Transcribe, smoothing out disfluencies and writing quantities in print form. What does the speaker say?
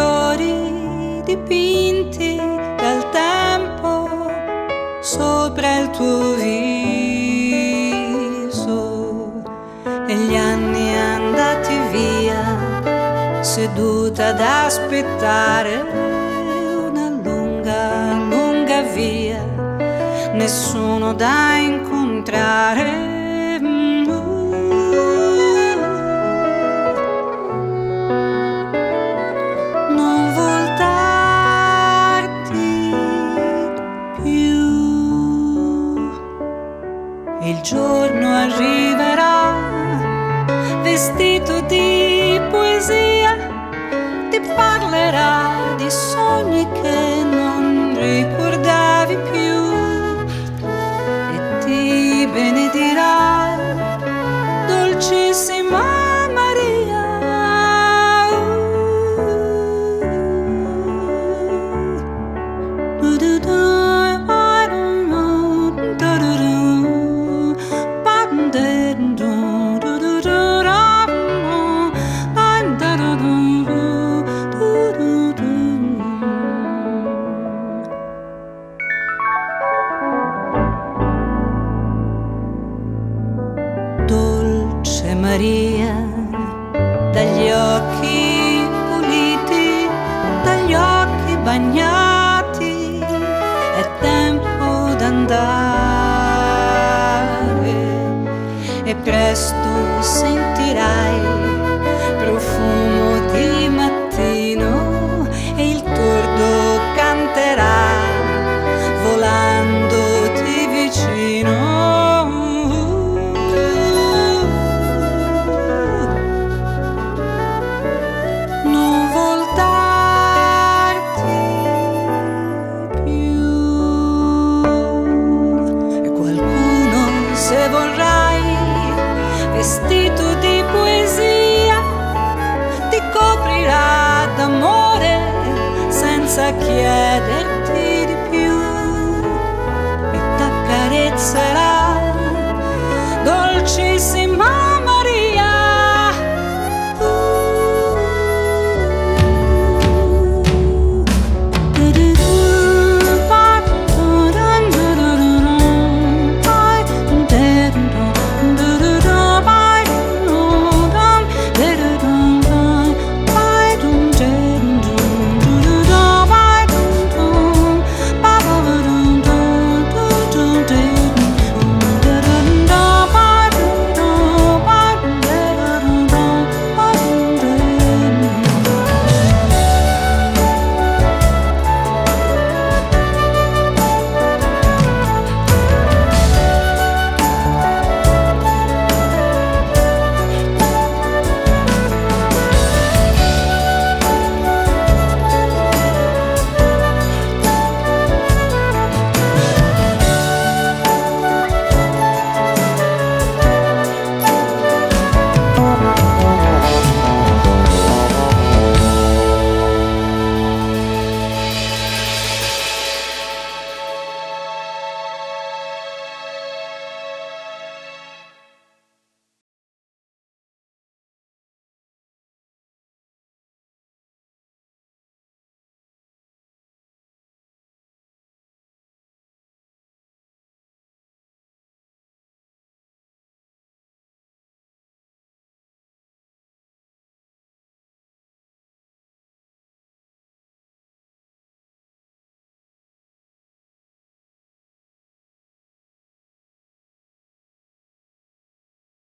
fiori dipinti dal tempo sopra il tuo viso, e gli anni andati via, seduta ad aspettare una lunga, lunga via, nessuno da incontrare. Non voltarti più, il giorno arriverà vestito di poesia, ti parlerà di sogni che non ricordavi più e ti benedirà, dolcissima Maria. Dolce Maria, dagli occhi puliti, dagli occhi bagnati, è tempo d'andare e presto sentirai profumo di mattina.